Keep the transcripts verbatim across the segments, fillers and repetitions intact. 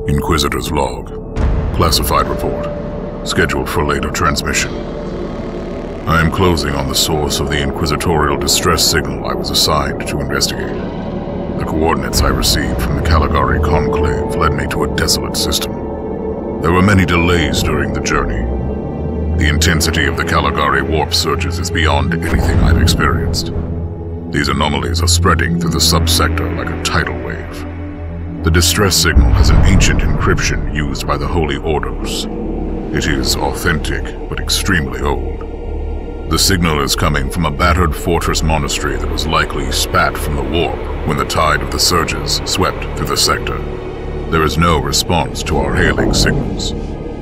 Inquisitor's log. Classified report. Scheduled for later transmission. I am closing on the source of the inquisitorial distress signal I was assigned to investigate. The coordinates I received from the Caligari Conclave led me to a desolate system. There were many delays during the journey. The intensity of the Caligari warp surges is beyond anything I've experienced. These anomalies are spreading through the subsector like a tidal wave. The distress signal has an ancient encryption used by the Holy Orders. It is authentic, but extremely old. The signal is coming from a battered fortress monastery that was likely spat from the warp when the tide of the surges swept through the sector. There is no response to our hailing signals.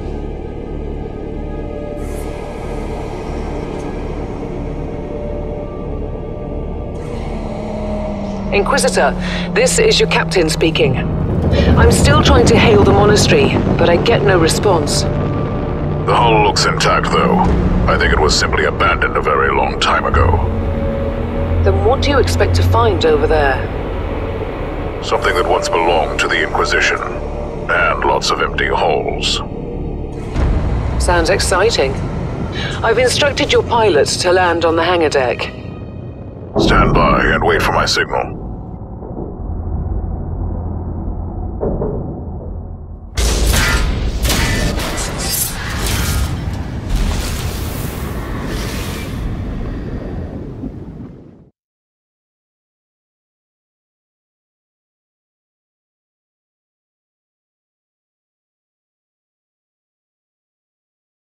Inquisitor, this is your captain speaking. I'm still trying to hail the monastery, but I get no response. The hull looks intact, though. I think it was simply abandoned a very long time ago. Then what do you expect to find over there? Something that once belonged to the Inquisition, and lots of empty hulls. Sounds exciting. I've instructed your pilots to land on the hangar deck. Stand by and wait for my signal.